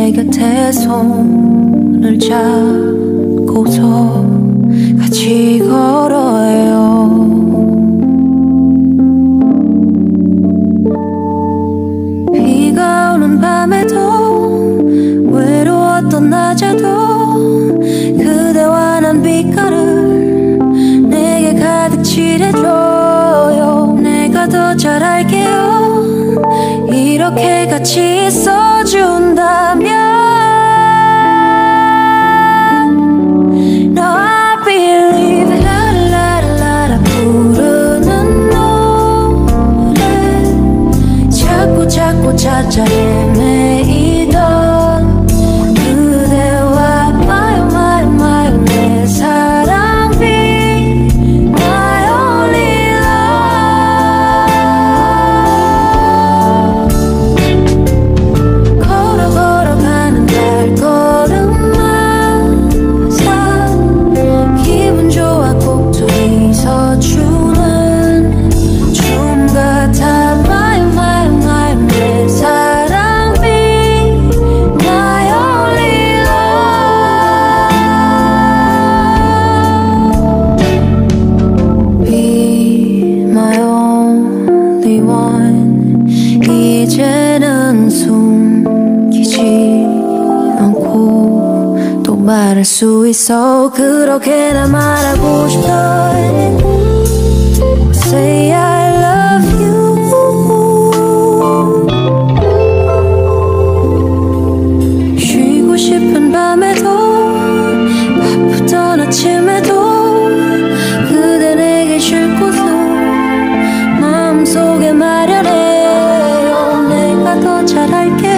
내 곁에 손을 잡고서 같이 걸어요. 비가 오는 밤에도 외로웠던 낮에도 그대와 난 빛깔을 내게 가득 칠해줘요. 내가 더 잘할게요. 이렇게 같이 있어준다면 No, I believe 라라라라 부르는 노래 자꾸 찾아 헤매이던 그대와 마요 내 사랑 be my only love. 걸어가는 발걸음마다 기분 좋아 꼭 둘이서 추는 춤 같아 my 내 사랑 be my only love. Be my only one. 이제는 숨기지 않고 또 말할 수 있어. 그렇게나 말하고 싶다. Say I love you. 쉬고 싶은 밤에도 바쁘던 아침에도 그대 내게 쉴 곳을 마음속에 마련해요. 내가 더 잘할게.